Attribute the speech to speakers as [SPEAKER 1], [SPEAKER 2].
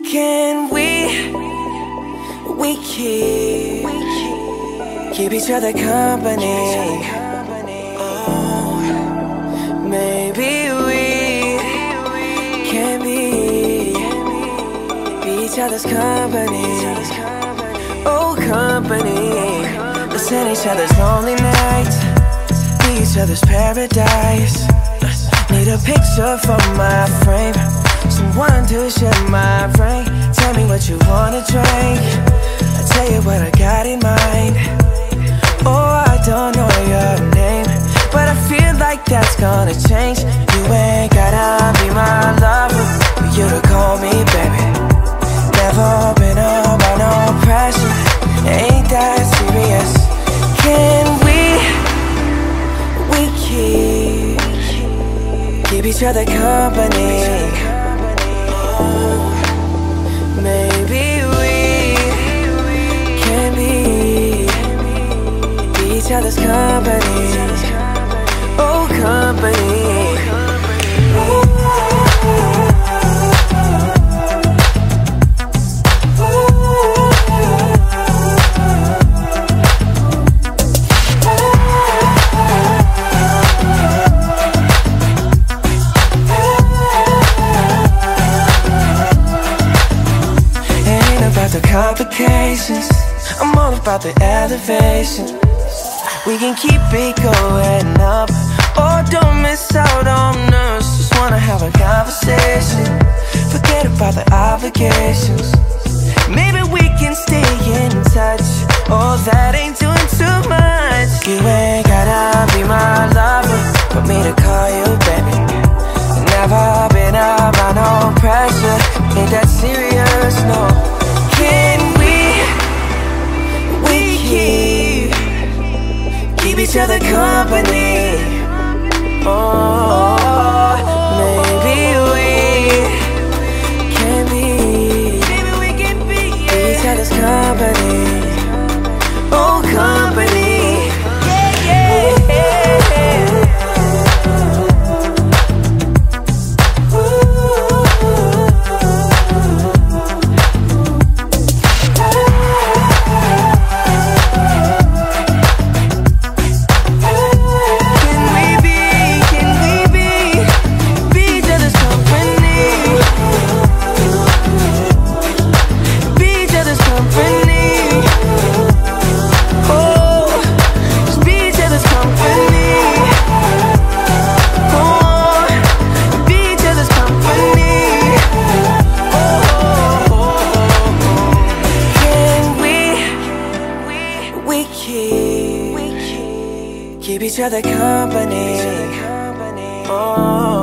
[SPEAKER 1] Can we keep each other company? Oh, maybe we can be each other's company. Oh, company. Listen each other's lonely nights, be each other's paradise. Need a picture for my frame, someone to share my brain. Tell me what you wanna drink, I'll tell you what I got in mind. Oh, I don't know your name, but I feel like that's gonna change. You ain't gotta be my lover for you to call me baby. Never been under no pressure, ain't that serious. Can we keep each other company? Oh, maybe we can be each other's company. Oh, company. The complications, I'm all about the elevation. We can keep it going up, or don't miss out on us. Just wanna have a conversation, forget about the obligations. Maybe we can stay in touch, oh that ain't doing too much. You ain't gotta be my lover for me to call you baby. Never been about no pressure, ain't that serious, no. Can we keep each other company? Oh, maybe we can be each other's company. Oh, company. Keep each other company. Oh.